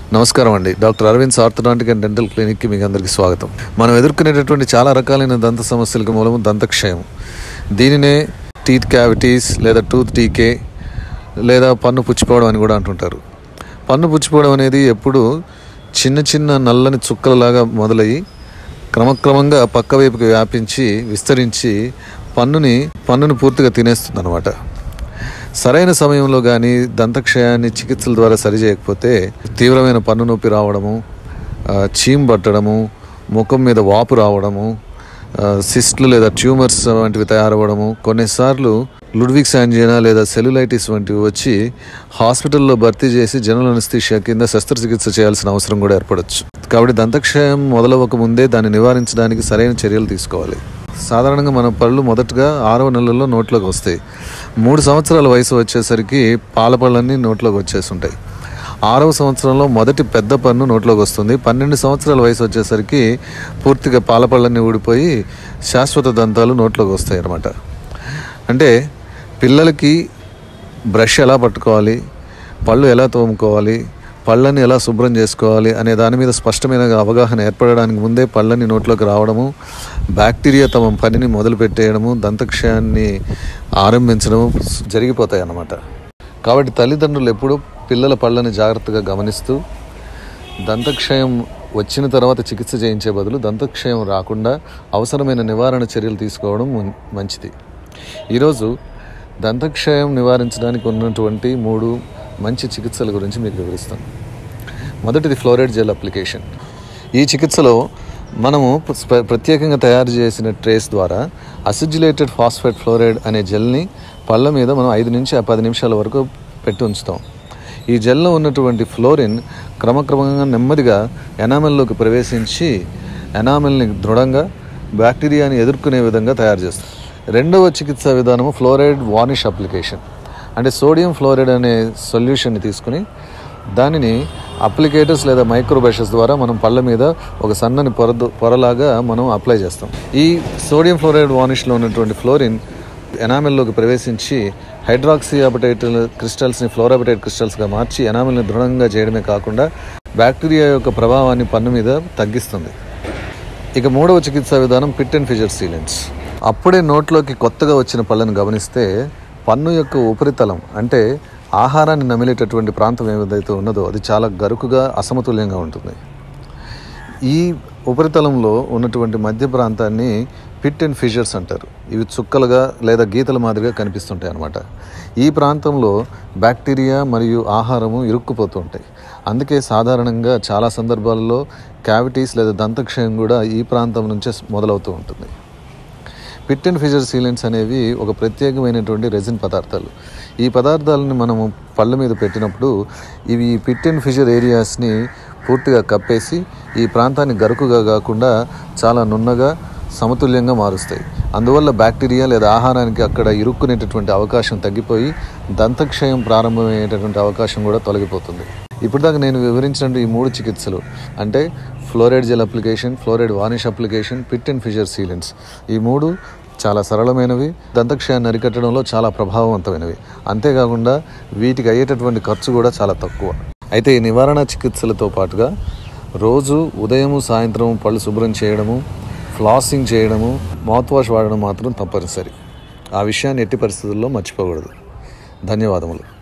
నమస్కారం అండి. Doctor Aravind orthodontic and dental క్లినిక్కి మీకు అందరికీ స్వాగతం. మనం ఎదుర్కొనేటటువంటి చాలా రకాలైన దంత సమస్యలకు మూలము దంతక్షయం. దీనినే టీత్ క్యావిటీస్ లేదా టూత్ డీకే లేదా పన్ను పుచ్చిపోవడం అని కూడా అంటుంటారు. పన్ను పుచ్చిపోవడం అనేది ఎప్పుడు చిన్న చిన్న నల్లని చుక్కలలాగా మొదలయ్యి క్రమక్రమంగా పక్క వైపుకి వ్యాపించి విస్తరించి పన్నుని పూర్తిగా తినేస్తుంది అన్నమాట. సరైన సమయంలో కానీ దంతక్షయాన్ని చికిత్సల ద్వారా సరిచేయకపోతే తీవ్రమైన పన్ను నొప్పి రావడము, చీమ్ పట్టడము, ముఖం మీద వాపు రావడము, సిస్ట్లు లేదా ట్యూమర్స్ వంటివి తయారవ్వడము, కొన్నిసార్లు లుడ్విగ్స్ యాంజినా లేదా సెల్యులైటిస్ వంటివి వచ్చి హాస్పిటల్లో భర్తీ చేసి జనరల్ అనస్థీషియా కింద శస్త్రచికిత్స చేయాల్సిన అవసరం కూడా ఏర్పడవచ్చు. కాబట్టి దంతక్షయం మొదలవ్వక ముందే దాన్ని నివారించడానికి సరైన చర్యలు తీసుకోవాలి. సాధారణంగా మన పళ్ళు మొదటగా 6వ నెలల్లో నోట్లోకి వస్తాయి. 3 సంవత్సరాల వయసు వచ్చేసరికి పాల పళ్ళన్నీ నోట్లోకి వచ్చేస్తుంటాయి. 6వ సంవత్సరంలో మొదటి పెద్ద పన్ను నోట్లోకి వస్తుంది. 12 సంవత్సరాల వయసు వచ్చేసరికి పూర్తిగా పాల పళ్ళన్నీ ఊడిపోయి శాశ్వత దంతాలు నోట్లోకి వస్తాయి అన్నమాట. అంటే పిల్లలకి బ్రష్ ఎలా పట్టుకోవాలి, పళ్ళు ఎలా తోముకోవాలి, పళ్ళని ఎలా శుభ్రం చేసుకోవాలి అనే దాని మీద స్పష్టమైన అవగాహన ఏర్పడడానికి ముందే పళ్ళని నోట్లోకి రావడము, బ్యాక్టీరియా తమ పనిని మొదలుపెట్టేయడము, దంతక్షయాన్ని ఆరంభించడము జరిగిపోతాయి అన్నమాట. కాబట్టి తల్లిదండ్రులు ఎప్పుడూ పిల్లల పళ్ళని జాగ్రత్తగా గమనిస్తూ దంతక్షయం వచ్చిన తర్వాత చికిత్స చేయించే బదులు దంతక్షయం రాకుండా అవసరమైన నివారణ చర్యలు తీసుకోవడం మంచిది. ఈరోజు దంతక్షయం నివారించడానికి ఉన్నటువంటి 3 మంచి చికిత్సల గురించి మీకు వివరిస్తాను. మొదటిది ఫ్లోరైడ్ జెల్ అప్లికేషన్. ఈ చికిత్సలో మనము ప్రత్యేకంగా తయారు చేసిన ట్రేస్ ద్వారా అసిడ్యులేటెడ్ ఫాస్ఫేట్ ఫ్లోరైడ్ అనే జెల్ని పళ్ళ మీద మనం 5 నుంచి 10 నిమిషాల వరకు పెట్టి ఉంచుతాం. ఈ జెల్లో ఉన్నటువంటి ఫ్లోరిన్ క్రమక్రమంగా నెమ్మదిగా ఎనామెల్లోకి ప్రవేశించి ఎనామెల్ని దృఢంగా బ్యాక్టీరియాని ఎదుర్కొనే విధంగా తయారు చేస్తాం. రెండవ చికిత్సా విధానము ఫ్లోరైడ్ వార్నిష్ అప్లికేషన్. అంటే సోడియం ఫ్లోరైడ్ అనే సొల్యూషన్ని తీసుకుని దానిని అప్లికేటర్స్ లేదా మైక్రోబ్రషెస్ ద్వారా మనం పళ్ళ మీద ఒక సన్నని పొరలాగా మనం అప్లై చేస్తాం. ఈ సోడియం ఫ్లోరైడ్ వార్నిష్లో ఉన్నటువంటి ఫ్లోరిన్ ఎనామెల్లోకి ప్రవేశించి హైడ్రాక్సీ అపటైట్ క్రిస్టల్స్ని ఫ్లోరాబటైట్ క్రిస్టల్స్గా మార్చి ఎనామెల్ని దృఢంగా చేయడమే కాకుండా బ్యాక్టీరియా యొక్క ప్రభావాన్ని పన్ను మీద తగ్గిస్తుంది. ఇక మూడవ చికిత్సా విధానం పిట్ అండ్ ఫిషర్ సీలెంట్స్. అప్పుడే నోట్లోకి కొత్తగా వచ్చిన పళ్ళను గమనిస్తే పన్ను యొక్క ఉపరితలం అంటే ఆహారాన్ని నమిలేటటువంటి ప్రాంతం ఏదైతే ఉన్నదో అది చాలా గరుకుగా అసమతుల్యంగా ఉంటుంది. ఈ ఉపరితలంలో ఉన్నటువంటి మధ్య ప్రాంతాన్ని పిట్ అండ్ ఫిషర్స్ అంటారు. ఇవి చుక్కలుగా లేదా గీతల మాదిరిగా కనిపిస్తుంటాయి అన్నమాట. ఈ ప్రాంతంలో బ్యాక్టీరియా మరియు ఆహారము ఇరుక్కుపోతూ ఉంటాయి. అందుకే సాధారణంగా చాలా సందర్భాల్లో క్యావిటీస్ లేదా దంతక్షయం కూడా ఈ ప్రాంతం నుంచే మొదలవుతూ ఉంటుంది. పిట్ అండ్ ఫిషర్ సీలెంట్స్ అనేవి ఒక ప్రత్యేకమైనటువంటి రెజిన్ పదార్థాలు. ఈ పదార్థాలను మనము పళ్ళ మీద పెట్టినప్పుడు ఇవి పిట్ అండ్ ఫిషర్ ఏరియాస్ని పూర్తిగా కప్పేసి ఈ ప్రాంతాన్ని గరుకుగా కాకుండా చాలా నున్నగా సమతుల్యంగా మారుస్తాయి. అందువల్ల బ్యాక్టీరియా లేదా ఆహారానికి అక్కడ ఇరుక్కునేటటువంటి అవకాశం తగ్గిపోయి దంతక్షయం ప్రారంభమయ్యేటటువంటి అవకాశం కూడా తొలగిపోతుంది. ఇప్పుడు దాకా నేను వివరించిన ఈ 3 చికిత్సలు అంటే fluoride gel application, fluoride varnish application, pit and fissure sealants, ఈ 3 చాలా సరళమైనవి, దంతక్షయాన్ని అరికట్టడంలో చాలా ప్రభావవంతమైనవి. అంతేకాకుండా వీటికి అయ్యేటటువంటి ఖర్చు కూడా చాలా తక్కువ. అయితే ఈ నివారణ చికిత్సలతో పాటుగా రోజు ఉదయము సాయంత్రం పళ్ళు శుభ్రం చేయడము, ఫ్లాసింగ్ చేయడము, మౌత్ వాష్ వాడడం మాత్రం తప్పనిసరి. ఆ విషయాన్ని ఎట్టి పరిస్థితుల్లో మర్చిపోకూడదు. ధన్యవాదములు.